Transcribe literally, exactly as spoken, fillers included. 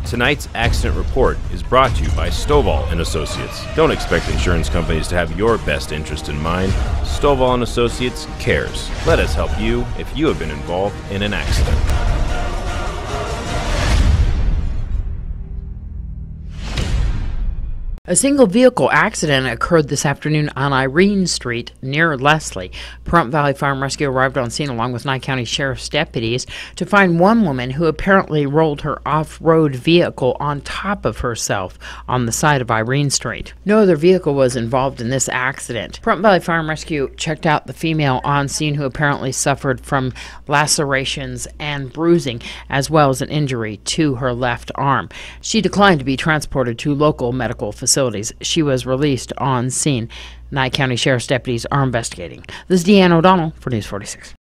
Tonight's accident report is brought to you by Stovall and Associates. Don't expect insurance companies to have your best interest in mind. Stovall and Associates cares. Let us help you if you have been involved in an accident. A single vehicle accident occurred this afternoon on Irene Street near Leslie. Pahrump Valley Fire and Rescue arrived on scene along with Nye County Sheriff's deputies to find one woman who apparently rolled her off-road vehicle on top of herself on the side of Irene Street. No other vehicle was involved in this accident. Pahrump Valley Fire and Rescue checked out the female on scene who apparently suffered from lacerations and bruising as well as an injury to her left arm. She declined to be transported to local medical facilities. She was released on scene. Nye County Sheriff's deputies are investigating. This is Deanne O'Donnell for News forty-six.